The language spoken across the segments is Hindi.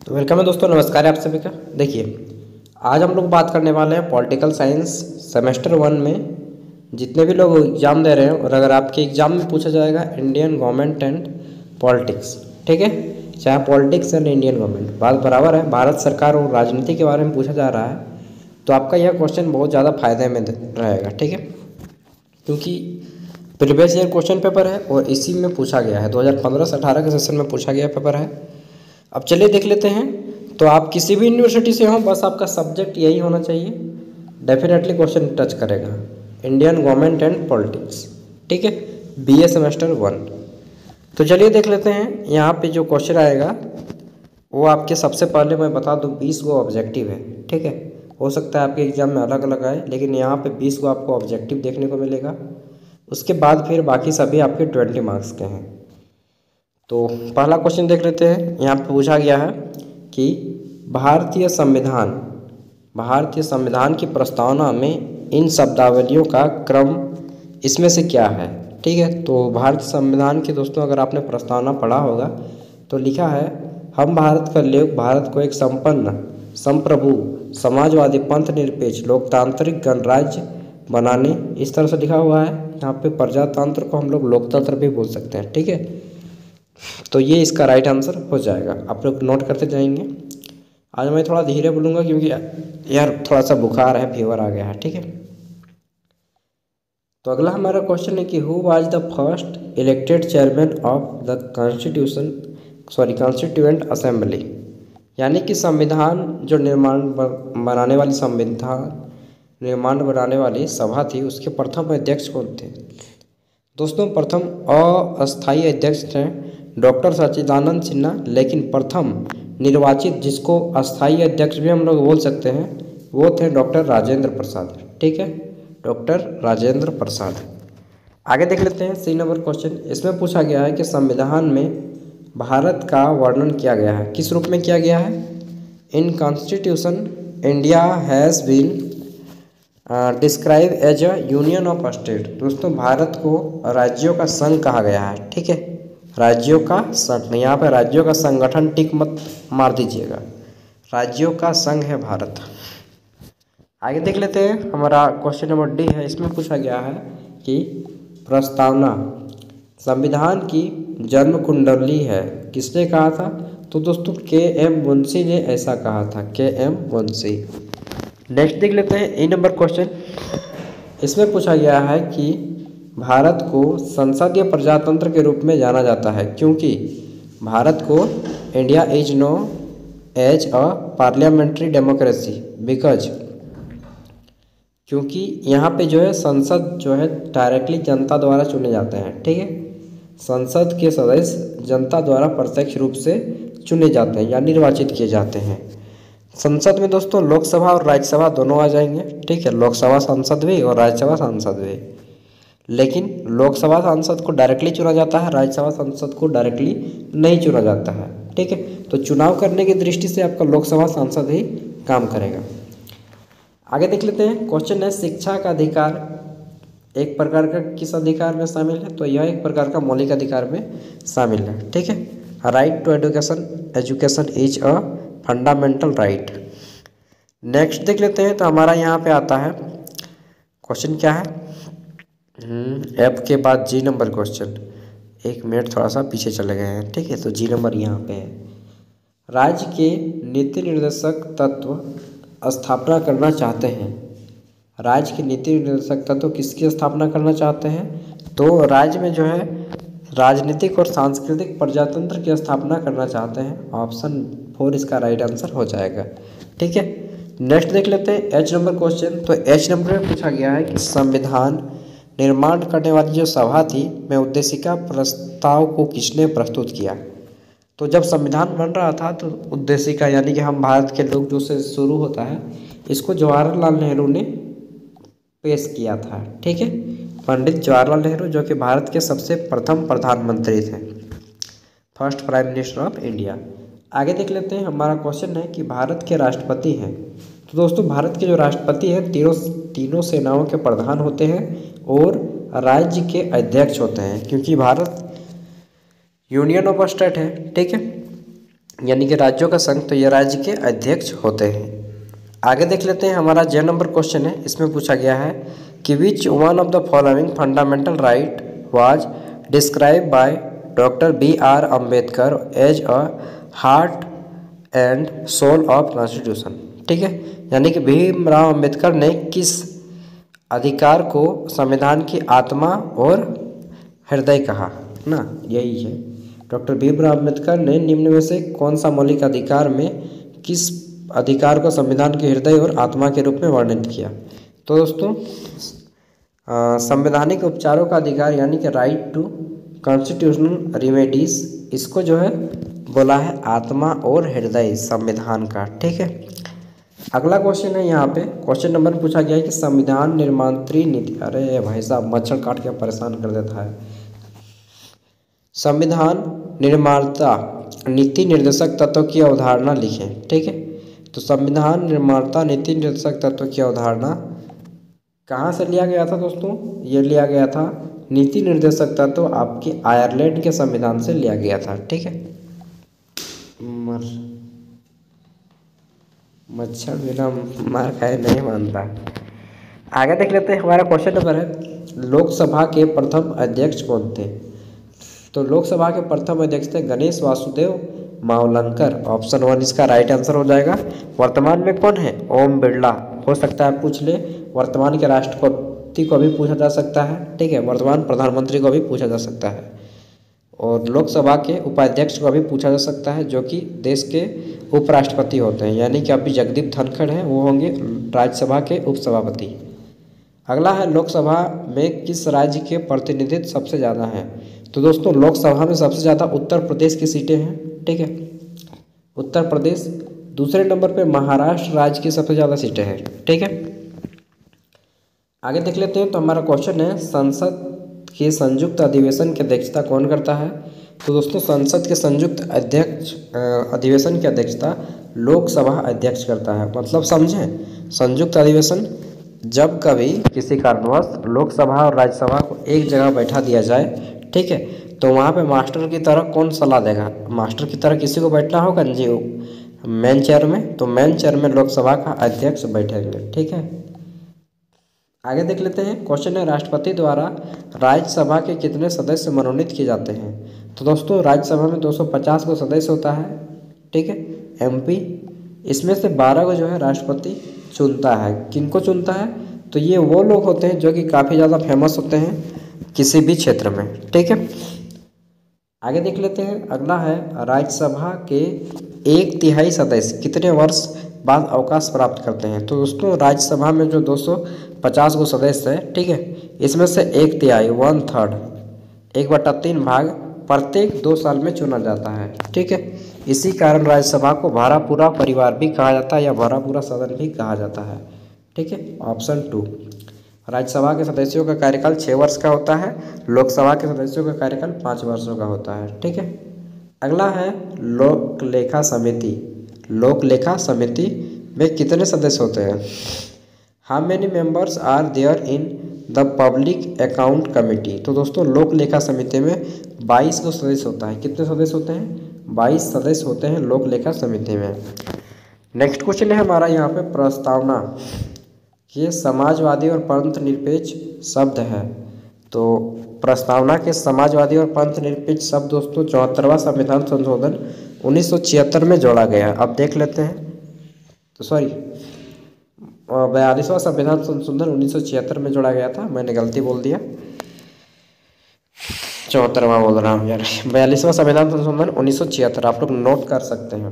तो वेलकम है दोस्तों, नमस्कार है आप सभी का। देखिए, आज हम लोग बात करने वाले हैं पॉलिटिकल साइंस सेमेस्टर 1 में जितने भी लोग एग्ज़ाम दे रहे हैं, और अगर आपके एग्ज़ाम में पूछा जाएगा इंडियन गवर्नमेंट एंड पॉलिटिक्स, ठीक है, चाहे पॉलिटिक्स एंड इंडियन गवर्नमेंट बात बराबर है, भारत सरकार और राजनीति के बारे में पूछा जा रहा है, तो आपका यह क्वेश्चन बहुत ज़्यादा फायदे में रहेगा, ठीक है, क्योंकि प्रीवियस ईयर क्वेश्चन पेपर है और इसी में पूछा गया है, 2015 से 18 के सेशन में पूछा गया पेपर है। अब चलिए देख लेते हैं। तो आप किसी भी यूनिवर्सिटी से हो, बस आपका सब्जेक्ट यही होना चाहिए, डेफिनेटली क्वेश्चन टच करेगा इंडियन गवर्नमेंट एंड पॉलिटिक्स, ठीक है, बीए सेमेस्टर 1। तो चलिए देख लेते हैं। यहाँ पे जो क्वेश्चन आएगा वो आपके सबसे पहले मैं बता दूँ 20 गो ऑब्जेक्टिव है, ठीक है, हो सकता है आपके एग्जाम में अलग अलग आए, लेकिन यहाँ पे 20 गो आपको ऑब्जेक्टिव देखने को मिलेगा। उसके बाद फिर बाकी सभी आपके 20 मार्क्स के हैं। तो पहला क्वेश्चन देख लेते हैं। यहाँ पे पूछा गया है कि भारतीय संविधान की प्रस्तावना में इन शब्दावलियों का क्रम इसमें से क्या है, ठीक है। तो भारतीय संविधान के दोस्तों अगर आपने प्रस्तावना पढ़ा होगा तो लिखा है, हम भारत का लोग भारत को एक संपन्न, संप्रभु, समाजवादी, पंथ निरपेक्ष, लोकतांत्रिक गणराज्य बनाने, इस तरह से लिखा हुआ है। यहाँ पे प्रजातंत्र को हम लोग लोकतंत्र भी बोल सकते हैं, ठीक है। तो ये इसका राइट आंसर हो जाएगा। आप लोग नोट करते जाएंगे। आज मैं थोड़ा धीरे बोलूँगा क्योंकि यार थोड़ा सा बुखार है, फीवर आ गया है, ठीक है। तो अगला हमारा क्वेश्चन है कि who was the first elected chairman of the constituent assembly, यानी कि संविधान जो निर्माण बनाने वाली सभा थी, उसके प्रथम अध्यक्ष कौन थे। दोस्तों प्रथम अस्थायी अध्यक्ष थे डॉक्टर सच्चिदानंद सिन्हा, लेकिन प्रथम निर्वाचित, जिसको अस्थायी अध्यक्ष भी हम लोग बोल सकते हैं, वो थे डॉक्टर राजेंद्र प्रसाद, ठीक है, डॉक्टर राजेंद्र प्रसाद। आगे देख लेते हैं सी नंबर क्वेश्चन। इसमें पूछा गया है कि संविधान में भारत का वर्णन किया गया है, किस रूप में किया गया है। In constitution India has been describe as a union of state. दोस्तों भारत को राज्यों का संघ कहा गया है, ठीक है, राज्यों का संघ। यहाँ पे राज्यों का संगठन टिक मत मार दीजिएगा, राज्यों का संघ है भारत। आगे देख लेते हैं। हमारा क्वेश्चन नंबर डी है। इसमें पूछा गया है कि प्रस्तावना संविधान की जन्म कुंडली है, किसने कहा था। तो दोस्तों के.एम. मुंशी ने ऐसा कहा था, के.एम. मुंशी। नेक्स्ट देख लेते हैं ए नंबर क्वेश्चन। इसमें पूछा गया है कि भारत को संसदीय प्रजातंत्र के रूप में जाना जाता है, क्योंकि भारत को India is known as a parliamentary democracy because, क्योंकि यहाँ पे जो है संसद जो है डायरेक्टली जनता द्वारा चुने जाते हैं, ठीक है, संसद के सदस्य जनता द्वारा प्रत्यक्ष रूप से चुने जाते हैं या निर्वाचित किए जाते हैं। संसद में दोस्तों लोकसभा और राज्यसभा दोनों आ जाएंगे, ठीक है, लोकसभा सांसद भी और राज्यसभा सांसद भी, लेकिन लोकसभा सांसद को डायरेक्टली चुना जाता है, राज्यसभा सांसद को डायरेक्टली नहीं चुना जाता है, ठीक है। तो चुनाव करने की दृष्टि से आपका लोकसभा सांसद ही काम करेगा। आगे देख लेते हैं। क्वेश्चन है शिक्षा का अधिकार एक प्रकार का किस अधिकार में शामिल है। तो यह एक प्रकार का मौलिक अधिकार में शामिल है, ठीक है। Right to education is a fundamental right. Next देख लेते हैं। तो हमारा यहाँ पे आता है क्वेश्चन क्या है, एफ के बाद जी नंबर क्वेश्चन। एक मिनट थोड़ा सा पीछे चले गए हैं, ठीक है। तो जी नंबर यहाँ पे है, राज्य के नीति निर्देशक तत्व स्थापना करना चाहते हैं। राज्य के नीति निर्देशक तत्व किसकी स्थापना करना चाहते हैं। तो राज्य में जो है राजनीतिक और सांस्कृतिक प्रजातंत्र की स्थापना करना चाहते हैं। ऑप्शन 4 इसका राइट आंसर हो जाएगा, ठीक है। नेक्स्ट देख लेते हैं एच नंबर क्वेश्चन। तो एच नंबर में पूछा गया है कि संविधान निर्माण करने वाली जो सभा थी में उद्देशिका प्रस्ताव को किसने प्रस्तुत किया। तो जब संविधान बन रहा था तो उद्देशिका यानी कि हम भारत के लोग जो से शुरू होता है, इसको जवाहरलाल नेहरू ने पेश किया था, ठीक है, पंडित जवाहरलाल नेहरू, जो कि भारत के सबसे प्रथम प्रधानमंत्री थे, first prime minister of India. आगे देख लेते हैं। हमारा क्वेश्चन है कि भारत के राष्ट्रपति हैं। तो दोस्तों भारत के जो राष्ट्रपति हैं तीनों सेनाओं के प्रधान होते हैं और राज्य के अध्यक्ष होते हैं, क्योंकि भारत यूनियन ऑफ स्टेट है, ठीक है। यानी कि राज्यों का संघ, तो ये राज्य के अध्यक्ष होते हैं। आगे देख लेते हैं, हमारा जे नंबर क्वेश्चन है। इसमें पूछा गया है कि which one of the following fundamental right was describe by doctor B.R. Ambedkar as a heart and soul of constitution. ठीक है, यानी कि भीमराव अम्बेडकर ने किस अधिकार को संविधान की आत्मा और हृदय कहा ना, यही है। डॉक्टर भीमराव अम्बेडकर ने निम्न में से कौन सा मौलिक अधिकार में किस अधिकार को संविधान के हृदय और आत्मा के रूप में वर्णित किया? तो दोस्तों संवैधानिक उपचारों का अधिकार यानी कि राइट टू कॉन्स्टिट्यूशनल रिमेडीज, इसको जो है बोला है आत्मा और हृदय संविधान का। ठीक है, अगला क्वेश्चन है यहाँ पे, क्वेश्चन नंबर में पूछा गया है कि संविधान निर्मात्री नीति, अरे भाई साहब मच्छर काट के परेशान कर देता है। संविधान निर्माता नीति निर्देशक तत्व की अवधारणा लिखें। ठीक है, तो संविधान निर्माता नीति निर्देशक तत्व की अवधारणा कहाँ से लिया गया था दोस्तों? ये लिया गया था नीति निर्देशक तत्व आपके आयरलैंड के संविधान से लिया गया था। ठीक है, मच्छर बिना मार खाए नहीं मानता। आगे देख लेते हैं, हमारा क्वेश्चन नंबर है लोकसभा के प्रथम अध्यक्ष कौन थे? तो लोकसभा के प्रथम अध्यक्ष थे गणेश वासुदेव मावलंकर। ऑप्शन 1 इसका राइट आंसर हो जाएगा। वर्तमान में कौन है? ओम बिरला। हो सकता है पूछ ले, वर्तमान के राष्ट्रपति को भी पूछा जा सकता है। ठीक है, वर्तमान प्रधानमंत्री को भी पूछा जा सकता है, और लोकसभा के उपाध्यक्ष को भी पूछा जा सकता है, जो कि देश के उपराष्ट्रपति होते हैं, यानी कि अभी जगदीप धनखड़ हैं, वो होंगे राज्यसभा के उपसभापति। अगला है लोकसभा में किस राज्य के प्रतिनिधित्व सबसे ज़्यादा है? तो दोस्तों लोकसभा में सबसे ज़्यादा उत्तर प्रदेश की सीटें हैं। ठीक है, उत्तर प्रदेश। दूसरे नंबर पे महाराष्ट्र राज्य की सबसे ज़्यादा सीटें हैं। ठीक है, आगे देख लेते हैं। तो हमारा क्वेश्चन है संसद के संयुक्त अधिवेशन की अध्यक्षता कौन करता है? तो दोस्तों संसद के संयुक्त अधिवेशन की अध्यक्षता लोकसभा अध्यक्ष करता है। मतलब समझें, संयुक्त अधिवेशन जब कभी किसी कारणवश लोकसभा और राज्यसभा को एक जगह बैठा दिया जाए, ठीक है, तो वहाँ पे मास्टर की तरह कौन सलाह देगा? मास्टर की तरह किसी को बैठना होगा जी मेन चेयर में, तो मेन चेयर में लोकसभा का अध्यक्ष बैठेंगे। ठीक है, आगे देख लेते हैं। क्वेश्चन है राष्ट्रपति द्वारा राज्यसभा के कितने सदस्य मनोनीत किए जाते हैं? तो दोस्तों राज्यसभा में 250 को सदस्य होता है। ठीक है, MP। इसमें से 12 को जो है राष्ट्रपति चुनता है। किनको चुनता है? तो ये वो लोग होते हैं जो कि काफ़ी ज़्यादा फेमस होते हैं किसी भी क्षेत्र में। ठीक है, आगे देख लेते हैं। अगला है राज्यसभा के 1/3 सदस्य कितने वर्ष बाद अवकाश प्राप्त करते हैं? तो दोस्तों राज्यसभा में जो 250 को सदस्य है, ठीक है, इसमें से 1/3 1/3 1/3 भाग प्रत्येक 2 साल में चुना जाता है। ठीक है, इसी कारण राज्यसभा को भरा पूरा परिवार भी कहा जाता है या भरा पूरा सदन भी कहा जाता है। ठीक है, ऑप्शन 2। राज्यसभा के सदस्यों का कार्यकाल 6 वर्ष का होता है, लोकसभा के सदस्यों का कार्यकाल 5 वर्षों का होता है। ठीक है, अगला है लोक लेखा समिति। लोक लेखा समिति में कितने सदस्य होते हैं? How many members are there in the public account committee? तो दोस्तों लोक लेखा समिति में 22 को सदस्य होता है। कितने सदस्य होते हैं? 22 सदस्य होते हैं लोक लेखा समिति में। नेक्स्ट क्वेश्चन है हमारा यहाँ पे प्रस्तावना। ये समाजवादी और पंथ निरपेक्ष शब्द है। तो प्रस्तावना के समाजवादी और पंथ निरपेक्ष शब्द दोस्तों 74वां संविधान संशोधन 1976 में जोड़ा गया। अब देख लेते हैं। तो 42वां संविधान संशोधन 1976 में जोड़ा गया था, मैंने गलती बोल दिया, 74वां बोल रहा हूँ यार। 42वां संविधान संशोधन 1976 आप लोग नोट कर सकते हैं।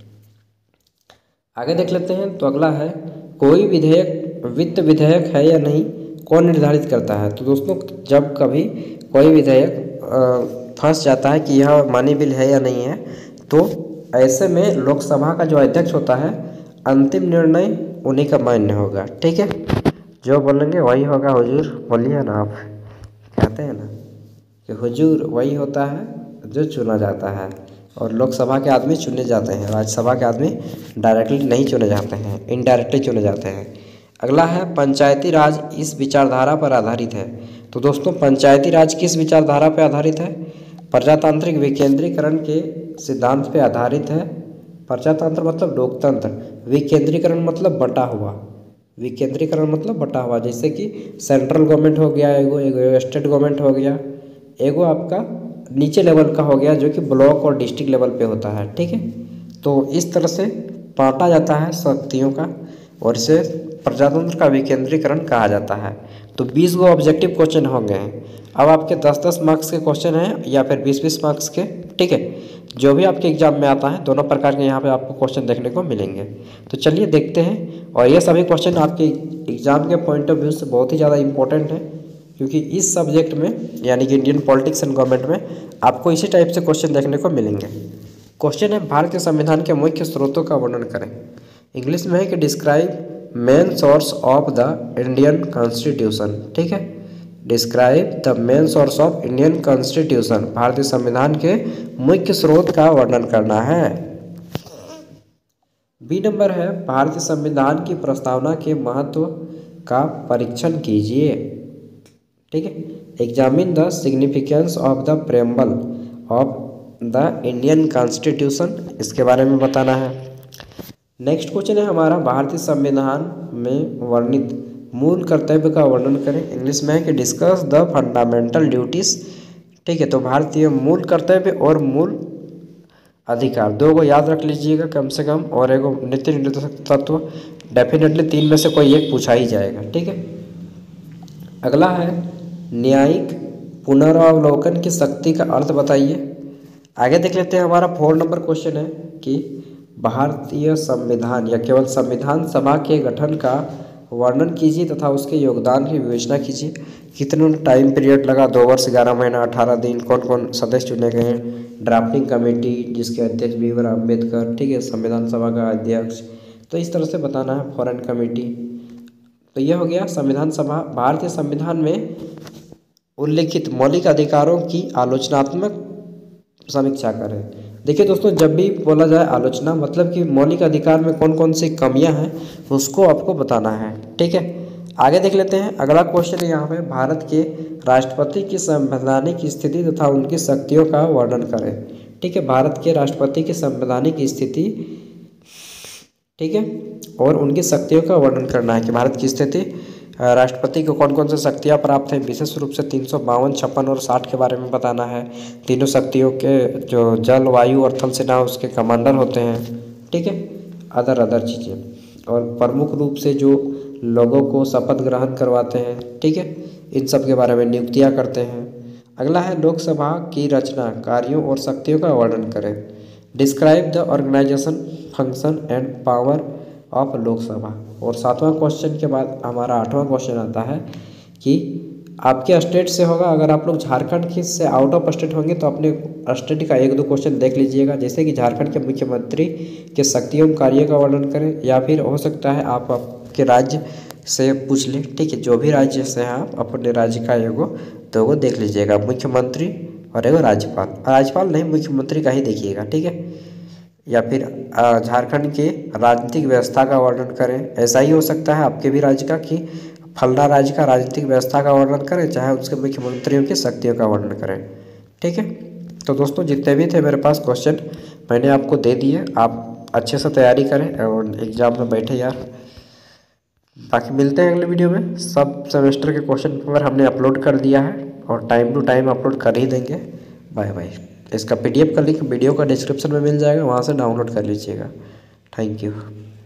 आगे देख लेते हैं। तो अगला है कोई विधेयक वित्त विधेयक है या नहीं, कौन निर्धारित करता है? तो दोस्तों जब कभी कोई विधेयक फंस जाता है कि यह मनी बिल है या नहीं है, तो ऐसे में लोकसभा का जो अध्यक्ष होता है अंतिम निर्णय उन्हीं का मान्य होगा। ठीक है, जो बोलेंगे वही होगा। हुजूर बोलिए ना, आप कहते हैं ना कि हुजूर वही होता है जो चुना जाता है, और लोकसभा के आदमी चुने जाते हैं, राज्यसभा के आदमी डायरेक्टली नहीं चुने जाते हैं, इनडायरेक्टली चुने जाते हैं। अगला है पंचायती राज इस विचारधारा पर आधारित है। तो दोस्तों पंचायती राज किस विचारधारा पर आधारित है? प्रजातांत्रिक विकेंद्रीकरण के सिद्धांत पे आधारित है। प्रजातंत्र मतलब लोकतंत्र। विकेंद्रीकरण मतलब बटा हुआ। विकेंद्रीकरण मतलब बटा हुआ, जैसे कि सेंट्रल गवर्नमेंट हो गया, एगो स्टेट गवर्नमेंट हो गया, एगो आपका नीचे लेवल का हो गया जो कि ब्लॉक और डिस्ट्रिक्ट लेवल पे होता है। ठीक है, तो इस तरह से बांटा जाता है शक्तियों का और इसे प्रजातंत्र का विकेंद्रीकरण कहा जाता है। तो 20 गो ऑब्जेक्टिव क्वेश्चन होंगे। अब आपके 10-10 मार्क्स के क्वेश्चन हैं या फिर 20-20 मार्क्स के। ठीक है, जो भी आपके एग्जाम में आता है दोनों प्रकार के यहाँ पे आपको क्वेश्चन देखने को मिलेंगे। तो चलिए देखते हैं। और ये सभी क्वेश्चन आपके एग्जाम के पॉइंट ऑफ व्यू से बहुत ही ज़्यादा इंपॉर्टेंट है, क्योंकि इस सब्जेक्ट में यानी कि इंडियन पॉलिटिक्स एंड गवर्नमेंट में आपको इसी टाइप से क्वेश्चन देखने को मिलेंगे। क्वेश्चन है, भारतीय संविधान के मुख्य स्रोतों का वर्णन करें। इंग्लिश में है कि describe main source of the Indian constitution. ठीक है, describe the main source of Indian constitution. भारतीय संविधान के मुख्य स्रोत का वर्णन करना है। बी नंबर है, भारतीय संविधान की प्रस्तावना के महत्व का परीक्षण कीजिए। ठीक है, examine the significance of the preamble of the Indian constitution, इसके बारे में बताना है। नेक्स्ट क्वेश्चन है हमारा, भारतीय संविधान में वर्णित मूल कर्तव्य का वर्णन करें। इंग्लिश में है कि डिस्कस द फंडामेंटल ड्यूटीज। ठीक है, तो भारतीय मूल कर्तव्य और मूल अधिकार दो को याद रख लीजिएगा कम से कम, और एगो नीति निर्देशक तत्व। डेफिनेटली 3 में से कोई एक पूछा ही जाएगा। ठीक है, अगला है न्यायिक पुनरावलोकन की शक्ति का अर्थ बताइए। आगे देख लेते हैं। हमारा 4 नंबर क्वेश्चन है कि भारतीय संविधान या केवल संविधान सभा के गठन का वर्णन कीजिए तथा उसके योगदान की विवेचना कीजिए। कितने टाइम पीरियड लगा, 2 वर्ष 11 महीना 18 दिन, कौन कौन सदस्य चुने गए हैं, ड्राफ्टिंग कमेटी जिसके अध्यक्ष BR अम्बेडकर। ठीक है, संविधान सभा का अध्यक्ष। तो इस तरह से बताना है, फॉरेन कमेटी। तो यह हो गया संविधान सभा। भारतीय संविधान में उल्लिखित मौलिक अधिकारों की आलोचनात्मक समीक्षा करें। देखिए दोस्तों, जब भी बोला जाए आलोचना, मतलब कि मौलिक अधिकार में कौन कौन सी कमियां हैं उसको आपको बताना है। ठीक है, आगे देख लेते हैं। अगला क्वेश्चन है यहाँ पे, भारत के राष्ट्रपति की संवैधानिक स्थिति तथा उनकी शक्तियों का वर्णन करें। ठीक है, भारत के राष्ट्रपति की संवैधानिक स्थिति, ठीक है, और उनकी शक्तियों का वर्णन करना है कि भारत की स्थिति, राष्ट्रपति को कौन कौन से शक्तियाँ प्राप्त हैं। विशेष रूप से 352, 56 और 60 के बारे में बताना है। तीनों शक्तियों के जो जल, वायु और थल सेना उसके कमांडर होते हैं। ठीक है, अदर चीज़ें, और प्रमुख रूप से जो लोगों को शपथ ग्रहण करवाते हैं। ठीक है, इन सब के बारे में नियुक्तियाँ करते हैं। अगला है लोकसभा की रचना, कार्यों और शक्तियों का वर्णन करें। Describe the organisation, function and power of Lok Sabha. और 7वां क्वेश्चन के बाद हमारा 8वां क्वेश्चन आता है कि आपके स्टेट से होगा। अगर आप लोग झारखंड के से आउट ऑफ स्टेट होंगे तो अपने स्टेट का 1-2 क्वेश्चन देख लीजिएगा, जैसे कि झारखंड के मुख्यमंत्री के शक्तियों कार्य का वर्णन करें, या फिर हो सकता है आप आपके राज्य से पूछ लें। ठीक है, जो भी राज्य से हैं आप अपने राज्य का 1-2 देख लीजिएगा, मुख्यमंत्री और एगो राज्यपाल। राज्यपाल नहीं, मुख्यमंत्री का ही देखिएगा। ठीक है, या फिर झारखंड के राजनीतिक व्यवस्था का वर्णन करें। ऐसा ही हो सकता है आपके भी राज्य का कि फलना राज्य का राजनीतिक व्यवस्था का वर्णन करें, चाहे उसके मुख्यमंत्रियों की शक्तियों का वर्णन करें। ठीक है, तो दोस्तों जितने भी थे मेरे पास क्वेश्चन मैंने आपको दे दिए। आप अच्छे से तैयारी करें और एग्ज़ाम में बैठे यार। बाकी मिलते हैं अगले वीडियो में। सब सेमेस्टर के क्वेश्चन पेपर हमने अपलोड कर दिया है और टाइम टू टाइम अपलोड कर ही देंगे। Bye bye. इसका PDF का लिंक वीडियो का डिस्क्रिप्शन में मिल जाएगा, वहाँ से डाउनलोड कर लीजिएगा। Thank you.